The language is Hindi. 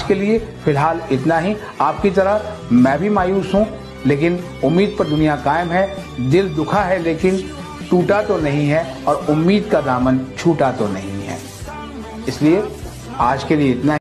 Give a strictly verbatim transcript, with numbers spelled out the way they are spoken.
के लिए फिलहाल इतना ही। आपकी तरह मैं भी मायूस हूँ, लेकिन उम्मीद पर दुनिया कायम है। दिल दुखा है लेकिन टूटा तो नहीं है, और उम्मीद का दामन छूटा तो नहीं है। इसलिए आज के लिए इतना ही।